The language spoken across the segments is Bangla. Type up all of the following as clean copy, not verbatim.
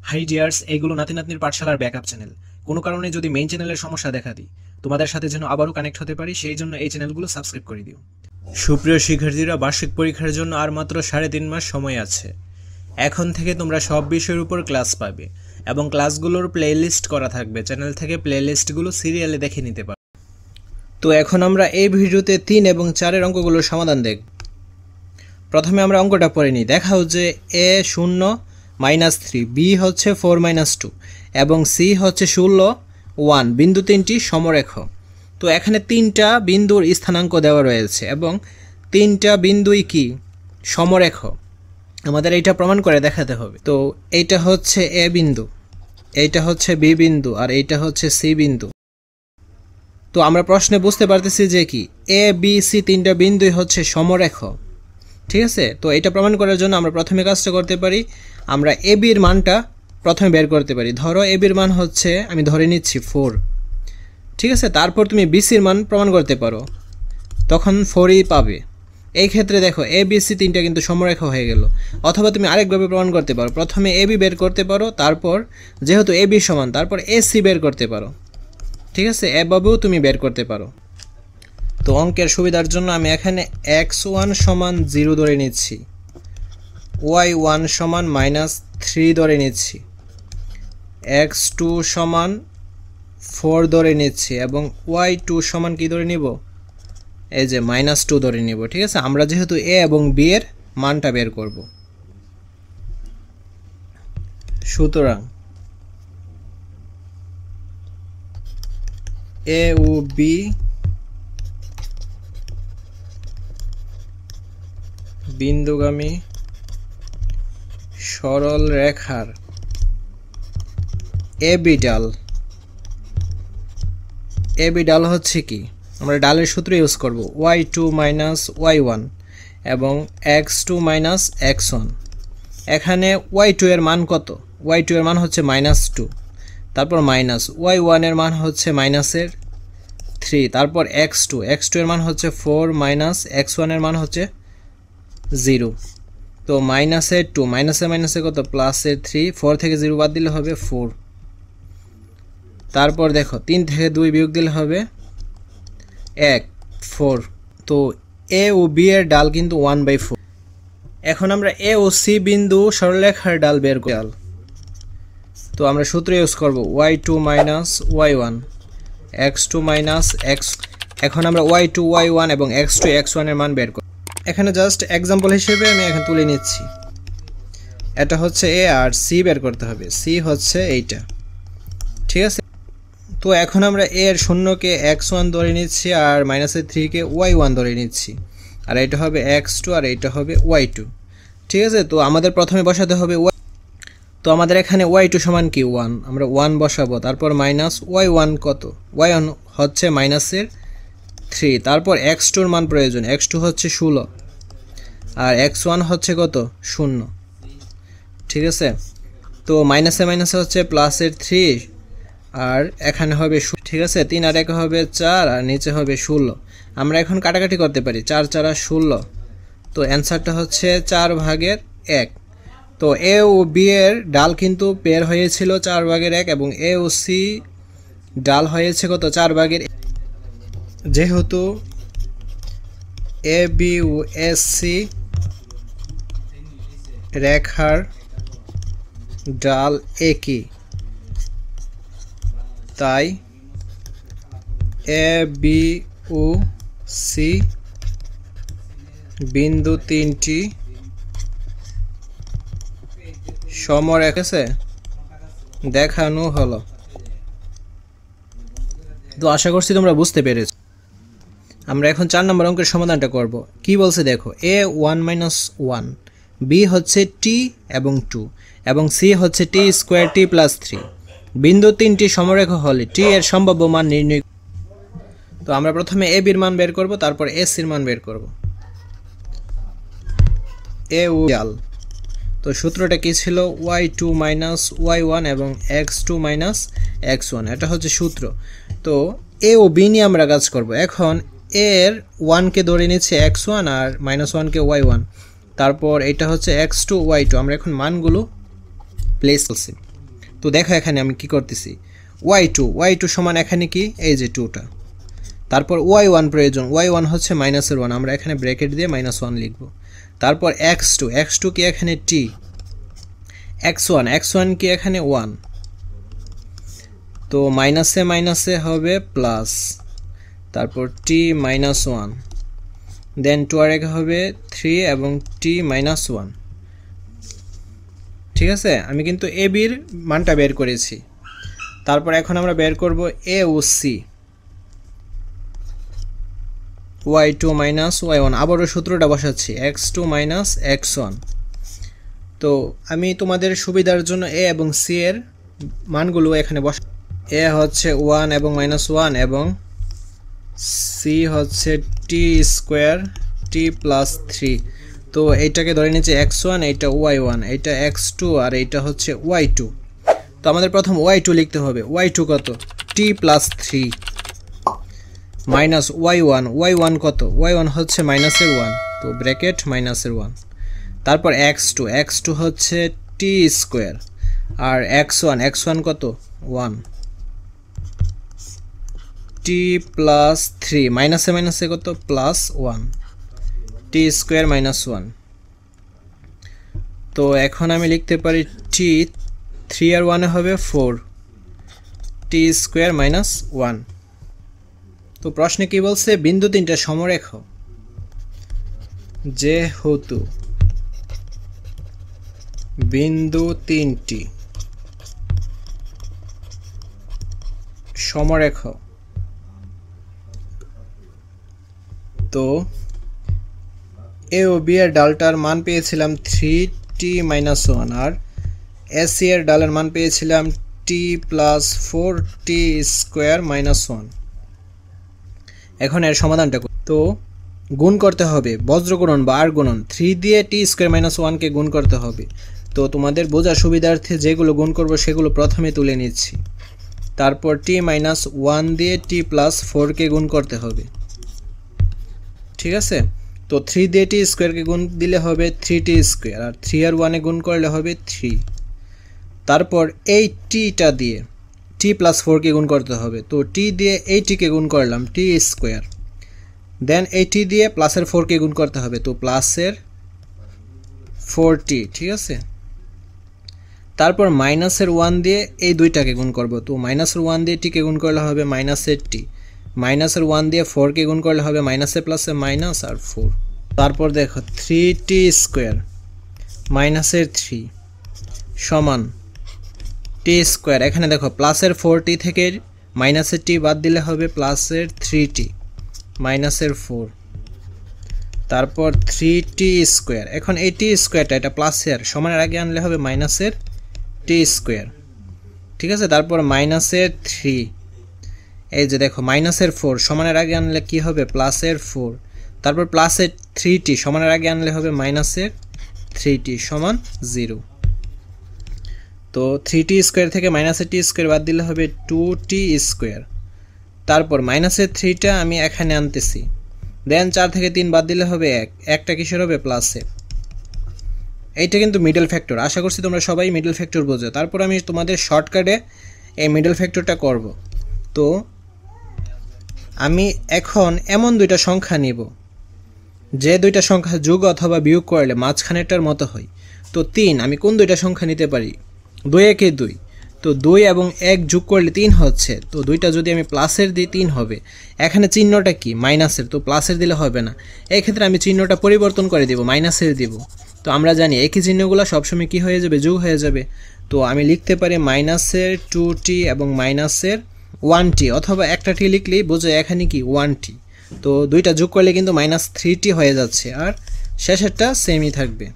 হাই ডিয়ার্স, এইগুলো নাতি নাতনির পাঠশালার ব্যাকআপ চ্যানেল। কোনো কারণে যদি মেইন চ্যানেলের সমস্যা দেখা দিই, তোমাদের সাথে যেন আবারও কানেক্ট হতে পারি, সেই জন্য এই চ্যানেলগুলো সাবস্ক্রাইব করে দিও। সুপ্রিয় শিক্ষার্থীরা, বার্ষিক পরীক্ষার জন্য আর মাত্র 3.5 মাস সময় আছে। এখন থেকে তোমরা সব বিষয়ের উপর ক্লাস পাবে এবং ক্লাসগুলোর প্লেলিস্ট করা থাকবে। চ্যানেল থেকে প্লেলিস্টগুলো সিরিয়ালে দেখে নিতে পারো। তো এখন আমরা এই ভিডিওতে 3 এবং 4-এর অঙ্কগুলোর সমাধান দেখব। প্রথমে আমরা অঙ্কটা পড়ে নিই। দেখাও যে a 0 -3, b হচ্ছে 4 - 2 এবং c হচ্ছে 0 1 বিন্দু তিনটি সমরেখ। তো এখানে 3টা বিন্দুর স্থানাঙ্ক দেওয়া রয়েছে এবং 3টা বিন্দুই কি সমরেখ। আমাদের এইটা প্রমাণ করে দেখাতে হবে। তো এইটা হচ্ছে a বিন্দু, এইটা হচ্ছে b বিন্দু আর এইটা হচ্ছে c বিন্দু। তো আমরা প্রশ্নে বুঝতে পারতেছি যে কি a b c 3টা বিন্দুই হচ্ছে সমরেখ। ঠিক আছে, তো এটা প্রমাণ করার জন্য আমরা প্রথমে কাজটা করতে পারি, আমরা এ বির মানটা প্রথমে বের করতে পারি। ধরো এ বির মান হচ্ছে, আমি ধরে নিচ্ছি 4। ঠিক আছে, তারপর তুমি বিসির মান প্রমাণ করতে পারো, তখন 4ই পাবে। এই ক্ষেত্রে দেখো এ বি সি 3টা কিন্তু সমরেখ হয়ে গেল। অথবা তুমি আরেকভাবে প্রমাণ করতে পারো, প্রথমে এ বি বের করতে পারো, তারপর যেহেতু এ বি সমান তারপর এ সি বের করতে পারো। ঠিক আছে, এভাবেও তুমি বের করতে পারো। তো অঙ্কের সুবিধার জন্য আমি এখানে x1 = 0 ধরে নিচ্ছি, y1 = -3 ধরে নিচ্ছি, x2 = 4 ধরে নিচ্ছি এবং y2 সমান কি ধরে নিব, এই যে -2 ধরে নিব। ঠিক আছে, আমরা যেহেতু a এবং b এর মানটা বের করব, সুতরাং a ও b বিন্দুগামী সরল রেখার এবি ডাল হচ্ছে কি, আমরা ডালের সূত্র ইউজ করব y2 - y1 এবং x2 - x1। এখানে y2 এর মান কত, y2 এর মান হচ্ছে -2, তারপর মাইনাস y1 এর মান হচ্ছে -3, তারপর x2 এর মান হচ্ছে 4 - x1 এর মান হচ্ছে 0। তো -2 মাইনাসে কত, +3, 4 থেকে 0 বাদ দিলে হবে 4। তারপর দেখো 3 থেকে 2 বিয়োগ দিলে হবে 1, 4। তো a ও b এর ডাল কিন্তু 1/4। এখন আমরা a ও c বিন্দু সরলরেখার ডাল বের করব। তো আমরা সূত্র ইউজ করব y2 - y1 x2 - x। এখন আমরা y2 y1 এবং x2 x1 এর মান বের করব। এখানে জাস্ট এক্সাম্পল হিসেবে আমি এখন তুলে নিচ্ছি, এটা হচ্ছে a আর c বের করতে হবে, c হচ্ছে এইটা। ঠিক আছে, তো এখন আমরা a এর 0-কে x1 ধরে নিচ্ছি আর -3-কে y1 ধরে নিচ্ছি, আর এটা হবে x2 আর এটা হবে y2। ঠিক আছে, তো আমাদের প্রথমে বসাতে হবে তো আমাদের এখানে y2 সমান কি 1, আমরা 1 বসাবো, তারপর -y1 কত, y1 হচ্ছে -3, তারপর x2 এর মান প্রয়োজন, x2 হচ্ছে 16 আর x1 হচ্ছে কত 0। ঠিক আছে, তো মাইনাসে হচ্ছে +3 আর এখানে হবে। ঠিক আছে, 3 আর 1 হবে 4 আর নিচে হবে 16। আমরা এখন কাটাকাটি করতে পারি, 4 × 4 = 16। তো অ্যান্সারটা হচ্ছে 4/1। তো a ও b এর ডাল কিন্তু পের হয়েছিল 4/1 এবং a ও c ডাল হয়েছে কত 4/1। যেহেতু a b ও c রেখার ডাল একই, তাই a b ও c বিন্দু 3টি সমরেখা দেখানো হলো। তো আশা করছি তোমরা বুঝতে পেরেছ। আমরা এখন 4 নম্বর অঙ্কের সমাধানটা করব। কি বলছে দেখো, a 1 - 1, b হচ্ছে t এবং 2 এবং c হচ্ছে t² t + 3। বিন্দু 3টি সমরেখা হলে t এর সম্ভাব্য মান নির্ণয়। তো আমরা প্রথমে a বির মান বের করব, তারপর a c এর মান বের করব। a ও ডাল, তো সূত্রটা কি ছিল, y2 - y1 এবং x2 - x1, এটা হচ্ছে সূত্র। তো a ও b নিয়ে আমরা কাজ করব। এখন a এর 1-কে ধরে নিচ্ছে x1 আর -1-কে y1, তারপর এটা হচ্ছে x2 y2। আমরা এখন মানগুলো প্লেস করছি। তো দেখো এখানে আমি কি করতেছি, y2 সমান এখানে কি এই যে 2টা, তারপর y1 প্রয়োজন, y1 হচ্ছে মাইনাসের 1, আমরা এখানে ব্র্যাকেট দিয়ে -1 লিখব। তারপর x2 কি এখানে t, x1 কি এখানে 1, তো মাইনাসে মাইনাসে হবে প্লাস, তারপর t -1, দেন 2 আর হবে 3 এবং t -1। ঠিক আছে, আমি কিন্তু a b এর মানটা বের করেছি। তারপর এখন আমরা বের করব a O c, y2 y1, আবারও সূত্রটা বসাচ্ছি x2 x1। তো আমি তোমাদের সুবিধার জন্য a এবং c এর মানগুলো এখানে বসা, a হচ্ছে 1 এবং -1 এবং c হচ্ছে t² t + 3। তো এইটাকে ধরে নিচ্ছে x1, এইটা y1, এইটা x2 আর এইটা হচ্ছে y2। তো আমাদের প্রথম y2 লিখতে হবে, y2 কত, t + 3 y1 কত, y1 হচ্ছে -1, তো ব্র্যাকেট -1। তারপর x2 হচ্ছে t² আর x1 কত 1, t + 3 মাইনাসে মাইনাসে কত +1, t² -1। তো এখন আমি লিখতে পারি t 3 আর 1 হবে 4, t² -1। তো প্রশ্নে কি বলছে, বিন্দু 3টা সমরেখ, যেহেতু বিন্দু 3টি সমরেখ, তো a ও b এর ডালটার মান পেয়েছিলাম 3t -1 আর ac এর ডালের মান পেয়েছিলাম t + 4t² -1। এখন এর সমাধানটা, তো গুণ করতে হবে, বজ্রগুণন বা আর গুণন, 3 দিয়ে t² -1 কে গুণ করতে হবে। তো তোমাদের বোঝার সুবিধার্থে যেগুলো গুণ করব সেগুলো প্রথমে তুলে নিচ্ছি। তারপর t -1 দিয়ে t + 4 কে গুণ করতে হবে। ঠিক আছে, তো 3 দিয়ে t² কে গুণ দিলে হবে 3t², আর 3 আর 1 এ গুণ করলে হবে 3। তারপর এই tটা দিয়ে t + 4 কে গুণ করতে হবে, তো t দিয়ে এই t কে গুণ করলাম t², দেন এই t দিয়ে প্লাসের 4 কে গুণ করতে হবে, তো প্লাসের 4t। ঠিক আছে, তারপর মাইনাসের 1 দিয়ে এই দুইটাকে গুণ করব, তো মাইনাসের 1 দিয়ে t কে গুণ করলে হবে মাইনাসের t, মাইনাসের 1 দিয়ে 4 কে গুণ করলে হবে মাইনাসে প্লাসে মাইনাস আর 4। তারপর দেখো 3t² মাইনাসের 3 সমান t², এখানে দেখো প্লাসের 4t থেকে মাইনাসের t বাদ দিলে হবে প্লাসের 3t মাইনাসের 4, তারপর 3t², এখন এই t²টা এটা প্লাসের সমানের আগে আনলে হবে মাইনাসের t²। ঠিক আছে, তারপর মাইনাসের 3, এই যে দেখো মাইনাসের 4 সমানের আগে আনলে কি হবে প্লাসের 4, তারপর প্লাসের 3t সমানের আগে আনলে হবে মাইনাসের 3t সমান 0। তো 3t² থেকে মাইনাসের t² বাদ দিলে হবে 2t², তারপর মাইনাসের 3টা আমি এখানে আনতেছি, দেন 4 থেকে 3 বাদ দিলে হবে 1, একটা কিসের হবে প্লাসের। এইটা কিন্তু মিডল ফ্যাক্টর, আশা করছি তোমরা সবাই মিডল ফ্যাক্টর বোঝো। তারপর আমি তোমাদের শর্টকাটে এই মিডল ফ্যাক্টরটা করব। তো আমি এখন এমন দুইটা সংখ্যা নিব যে দুইটা সংখ্যা যোগ অথবা বিয়োগ করলে মাঝখানেরটার মতো হয়। তো 3, আমি কোন দুইটা সংখ্যা নিতে পারি, 2 একে 2, তো 2 এবং 1 যোগ করলে 3 হচ্ছে, তো দুইটা যদি আমি প্লাসের দিই 3 হবে। এখানে চিহ্নটা কি মাইনাসের, তো প্লাসের দিলে হবে না, এই ক্ষেত্রে আমি চিহ্নটা পরিবর্তন করে দিব, মাইনাসের দিব। তো আমরা জানি একই চিহ্নগুলো সবসময় কি হয়ে যাবে, যোগ হয়ে যাবে। তো আমি লিখতে পারি মাইনাসের 2t এবং মাইনাসের 1t, অথবা একটা টি লিখলেই বোঝো এখানে কি 1t। তো দুইটা যোগ করলে কিন্তু -3t হয়ে যাচ্ছে, আর শেষেরটা সেমই থাকবে।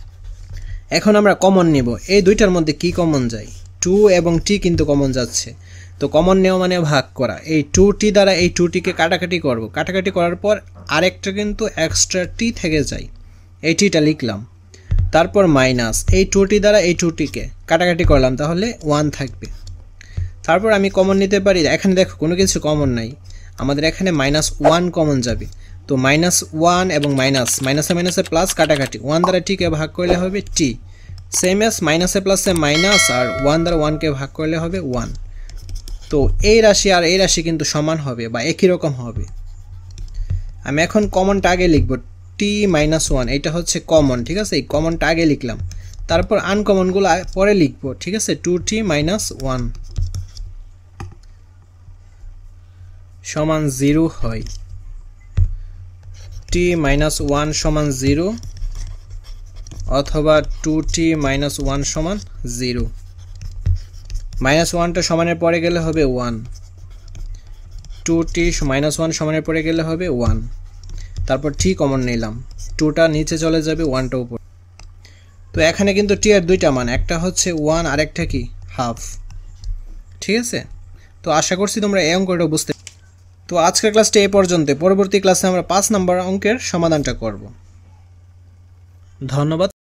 এখন আমরা কমন নিব, এই দুইটার মধ্যে কি কমন যায়, 2 এবং t কিন্তু কমন যাচ্ছে। তো কমন নেওয়া মানে ভাগ করা, এই 2t দ্বারা এই 2tকে কাটাকাটি করব, কাটাকাটি করার পর আরেকটা কিন্তু এক্সট্রা t থেকে যায়, এই tটা লিখলাম। তারপর মাইনাস এই 2t দ্বারা এই 2tকে কাটাকাটি করলাম, তাহলে 1 থাকবে। তারপর আমি কমন নিতে পারি, এখানে দেখো কোনো কিছু কমন নাই, আমাদের এখানে -1 কমন যাবে। তো -1 এবং মাইনাসে মাইনাসে প্লাস কাটাকাটি, 1 দ্বারা t কে ভাগ করলে হবে t, সেম এস মাইনাসে প্লাসে মাইনাস, আর 1 দ্বারা 1কে ভাগ করলে হবে 1। তো এই রাশি আর এই রাশি কিন্তু সমান হবে বা একই রকম হবে। আমি এখন কমনটা আগে লিখব, t-1, এটা হচ্ছে কমন, ঠিক আছে? এই কমনটা আগে লিখলাম, তারপর আনকমনগুলো পরে লিখব, ঠিক আছে? 2t-1 সমান 0 হয়, t-1 সমান 0 অথবা 2t-1 সমান 0। -1টা সমানের পরে গেলে হবে 1, 2t-1 সমানের পরে গেলে হবে 1, তারপর t কমন নিলাম, 2টা নিচে চলে যাবে, 1টা উপর। তো এখানে কিন্তু t এর দুইটা মান, একটা হচ্ছে 1 আর একটা কি হাফ, ঠিক আছে? তো আশা করছি তোমরা এই অঙ্কটা বুঝতে। তো আজকের ক্লাসটা এই পর্যন্ত, পরবর্তী ক্লাসে আমরা 5 নম্বর অঙ্কের সমাধানটা করব। ধন্যবাদ।